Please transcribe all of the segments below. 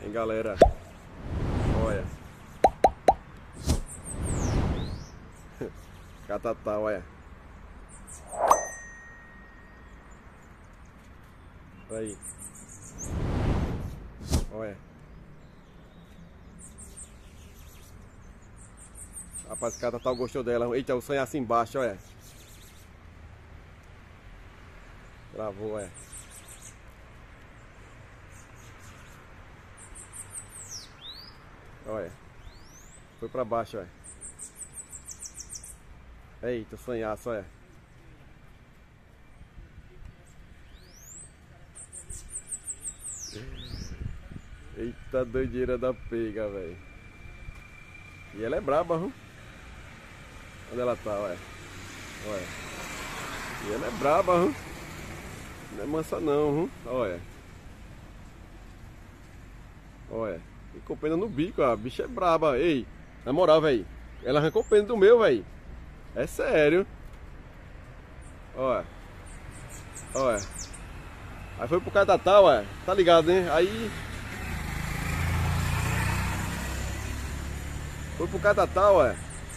Hein, galera? Olha. Catatá, olha. Aí. Olha. Rapaz, Catatá gostou dela. Eita, o sonhaço embaixo, olha. Travou, olha. Olha. Foi pra baixo, olha. Eita, sonhaço, olha. Eita doideira da pega, velho. E ela é braba, viu? Onde ela tá, olha. Olha. E ela é braba, viu? Não é mansa não, viu? Olha. Olha. Ficou pena no bico, a bicha é braba. Ei, na moral, velho. Ela arrancou pena do meu, velho. É sério. Olha. Olha. Aí foi pro Catatá, ué. Tá ligado, né? Aí foi pro Catatá, ué.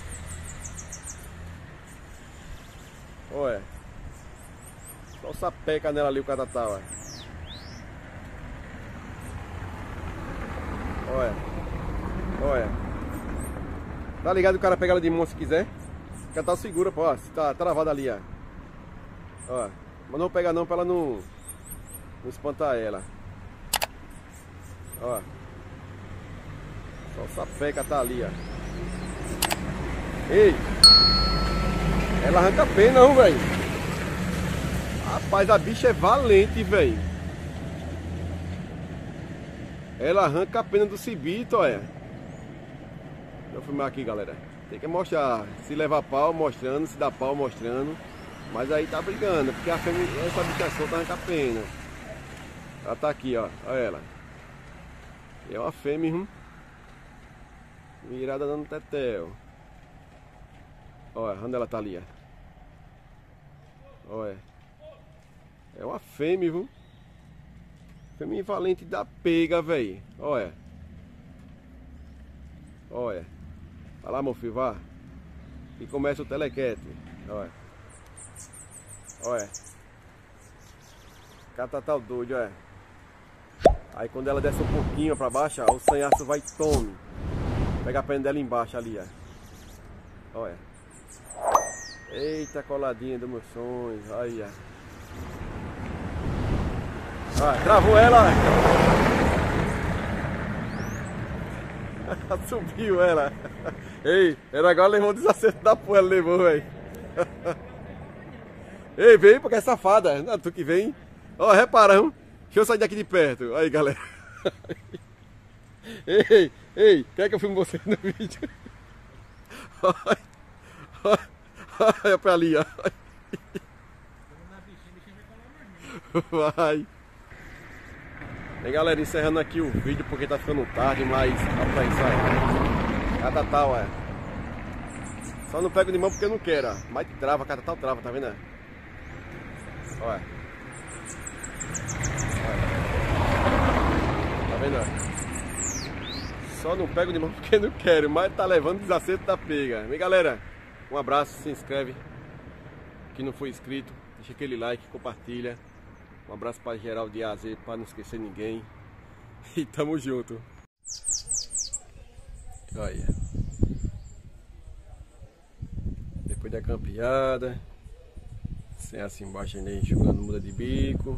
Olha. Só o sapeca nela ali, o Catatá, ué. Olha. Olha. Tá ligado que o cara pega ela de mão se quiser? O Catatá segura, pô. Ó, tá travada ali, ó. Ó. Mas não pegar não pra ela não espantar ela. Ó. Só o sapeca tá ali, ó. Ei! Ela arranca pena, não, velho. Rapaz, a bicha é valente, velho. Ela arranca a pena do cibito, olha. Deixa eu filmar aqui, galera. Tem que mostrar. Se levar pau, mostrando. Se dá pau, mostrando. Mas aí tá brigando, porque a fêmea, essa bicha solta arranca a pena. Ela tá aqui, ó. Olha ela. É uma fêmea, virada dando tetel. Olha, onde ela tá ali, ó. Olha. É uma fêmea, viu? Fêmea valente da pega, velho. Olha. Olha. Vai lá, meu filho, vá. E começa o telequete. Olha. Olha. Catatá doido, olha. Aí quando ela desce um pouquinho pra baixo, ó, o sanhaço vai e tome. Pega a perna dela embaixo ali, ó. Olha. Eita, coladinha dos meus sonhos. Olha. Olha, travou ela. Subiu ela. Ei, ela agora levou o desacerto da porra, ela levou, velho. Ei, vem porque é safada. Não, tu que vem. Ó, repara, hein? Deixa eu sair daqui de perto. Aí, galera. Ei, quer que eu filme você no vídeo? Olha pra ali, ó. Vai. E galera, encerrando aqui o vídeo porque tá ficando tarde, mas rapaz, sai. Catatá, ué. Só não pego de mão porque eu não quero, ó. Mas trava, Catatá trava, tá vendo? Olha. Tá vendo? Só não pego de mão porque não quero, mas tá levando desacerto da pega. E galera, um abraço, se inscreve. Quem não for inscrito, deixa aquele like, compartilha. Um abraço para geral de A a Z, para não esquecer ninguém. E tamo junto. Olha. Depois da campeada. Sem assim embaixo ainda enxugando muda de bico.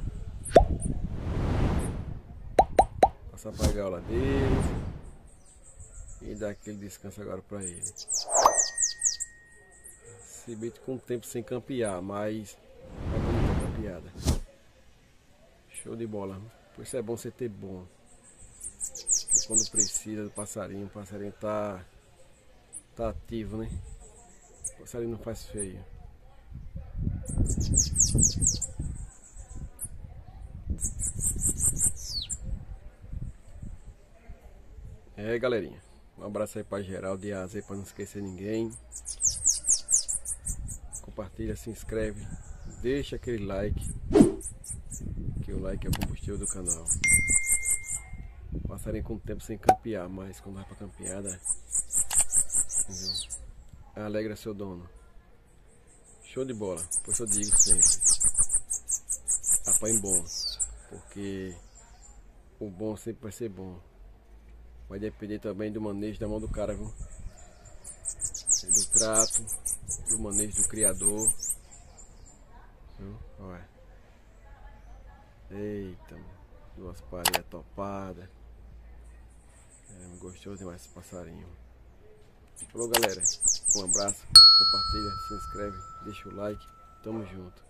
Passar pra gaiola deles. E dar aquele descanso agora pra ele. Esse bicho com tempo sem campear, mas é bonita a campeada. Show de bola. Por isso é bom você ter bom. Porque quando precisa do passarinho, o passarinho tá ativo, né? O passarinho não faz feio. É, galerinha. Um abraço aí pra geral de A a Z, pra não esquecer ninguém. Compartilha, se inscreve, deixa aquele like. Que o like é o combustível do canal. Passarinho com tempo sem campear, mas quando vai pra campeada, entendeu? Alegra seu dono. Show de bola, pois eu digo sempre. Apanhe bom, porque o bom sempre vai ser bom. Vai depender também do manejo da mão do cara, viu? Do trato, do manejo do criador. Viu? Olha. Eita, duas paredes topadas. Gostoso demais esse passarinho. Falou, galera, um abraço, compartilha, se inscreve, deixa o like, tamo junto.